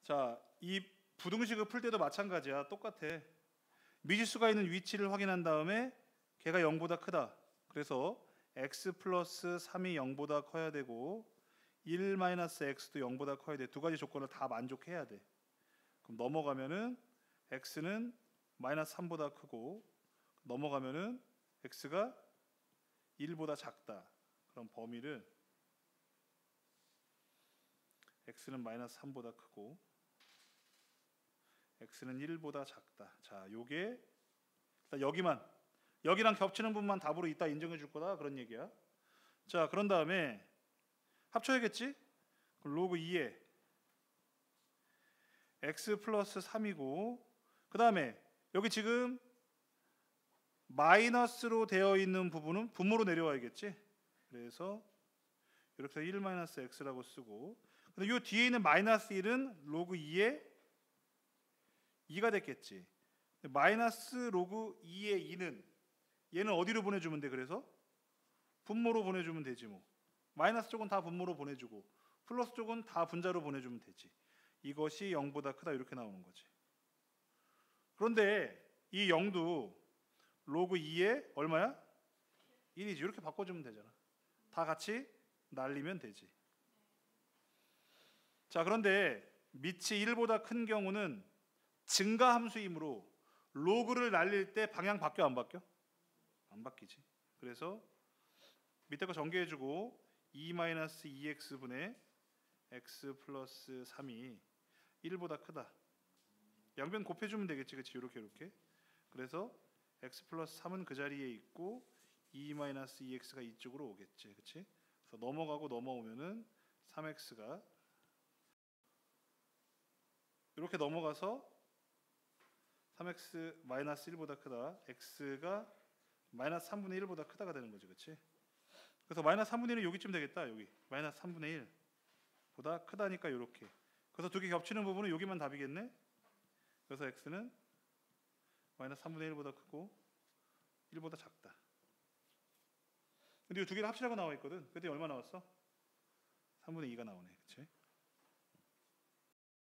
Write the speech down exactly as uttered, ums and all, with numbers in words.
자, 이 부등식을 풀 때도 마찬가지야. 똑같아. 미지수가 있는 위치를 확인한 다음에 걔가 영보다 크다. 그래서 x 플러스 삼이 영보다 커야 되고 일 마이너스 x도 영보다 커야 돼. 두 가지 조건을 다 만족해야 돼. 그럼 넘어가면은 x는 마이너스 삼보다 크고 넘어가면은 x가 일보다 작다. 그럼 범위를 x는 마이너스 삼보다 크고 x는 일보다 작다. 자, 요게 일단 여기만 여기랑 겹치는 부분만 답으로 이따 인정해 줄 거다 그런 얘기야. 자, 그런 다음에 합쳐야겠지? 그럼 로그 이에 x 플러스 삼이고 그 다음에 여기 지금 마이너스로 되어 있는 부분은 분모로 내려와야겠지? 그래서 이렇게 해서 일 마이너스 x라고 쓰고 근데 이 뒤에 있는 마이너스 일은 로그 이에 이가 됐겠지. 마이너스 로그 이의 이는 얘는 어디로 보내주면 돼? 그래서 분모로 보내주면 되지 뭐. 마이너스 쪽은 다 분모로 보내주고 플러스 쪽은 다 분자로 보내주면 되지. 이것이 영보다 크다 이렇게 나오는 거지. 그런데 이 영도 로그 이에 얼마야? 일이지. 이렇게 바꿔주면 되잖아. 다 같이 날리면 되지. 자, 그런데 밑이 일보다 큰 경우는 증가 함수이므로 로그를 날릴 때 방향 바뀌어 안 바뀌어? 안 바뀌지. 그래서 밑에 거 전개해주고 이 마이너스 이 엑스 분의 x 플러스 삼이 일보다 크다. 양변 곱해주면 되겠지, 그렇지? 이렇게 이렇게. 그래서 x 플러스 삼은 그 자리에 있고 이 마이너스 이 엑스가 이쪽으로 오겠지, 그렇지? 그래서 넘어가고 넘어오면은 삼 엑스가 이렇게 넘어가서 삼 엑스 마이너스 일보다 크다. x가 마이너스 삼분의 일보다 크다가 되는 거지, 그렇지? 그래서 마이너스 삼분의 일은 여기쯤 되겠다. 여기 마이너스 삼분의 일보다 크다니까 이렇게. 그래서 두 개 겹치는 부분은 여기만 답이겠네. 그래서 x는 마이너스 삼분의 일보다 크고 일보다 작다. 근데 이 두 개를 합치라고 나와 있거든. 그때 얼마 나왔어? 삼분의 이가 나오네, 그렇지?